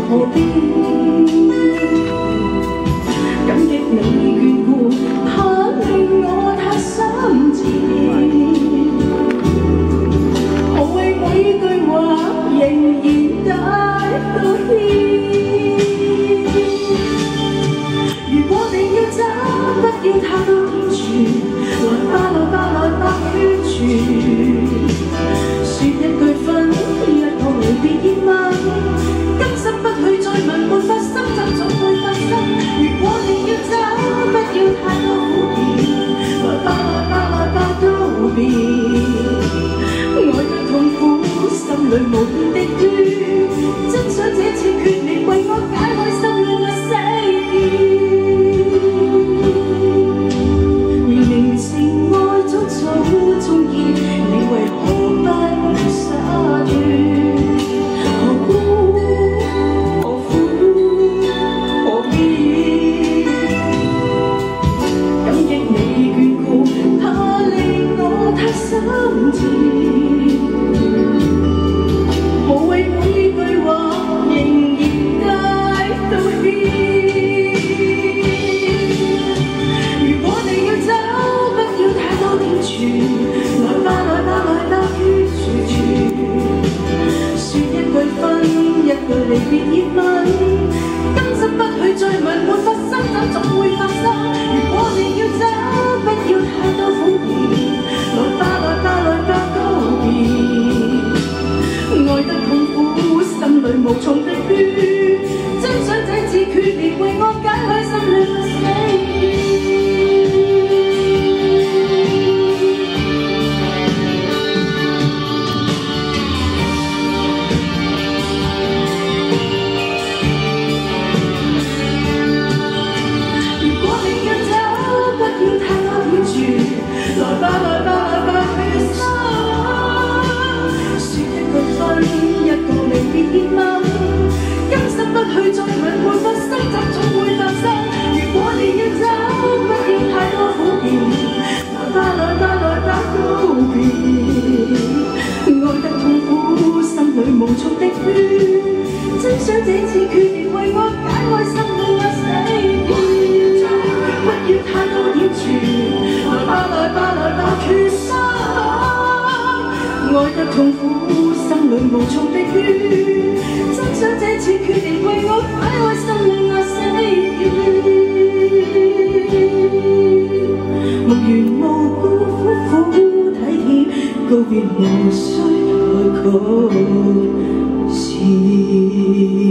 何必？感激你眷顧，怕令我太心切。無謂每句話仍然帶到歉。如果你要走，不要太多天柱，來吧來吧來吧決絕。說一句分，一個離別熱吻，今生不去再問，沒發生就總會發生。如果你要走，不要太多苦澀，來吧來吧來吧告別。愛得痛苦，心裏無邊的圈，真想這次決裂為我解開心裏嘅死結。明明情愛早早終結，你為何不灑脱？何苦何苦何必？感激你眷顧，怕令我太心切。無謂每句話仍然帶到歉。如果你要走，不要太多天柱，來吧來吧來吧決絕。說一句分，一句離別熱吻，今生不去再問，沒發生就總會發生。如果你要走，不要太多苦澀，來吧來吧來吧告別。愛得痛苦，心裏無從避勸，真想這次決裂為我解開心裏嘅死結。如果你要走，不要太多天柱，來吧來吧來吧決心。說一句分，一個離別熱吻，今生不去再問，沒發生就總會發生。如果你要走，不要太多苦澀，來吧來吧來吧告別。愛得痛苦，心裏無從的圈，真想這次決裂為我解開心裏嘅死結。不要太多點住，來吧來吧來吧決心。愛得痛苦，心裏無從的圈，真想這次決裂為我解開心裏嘅死結。無緣無故苦苦體貼，告別無需開口辭。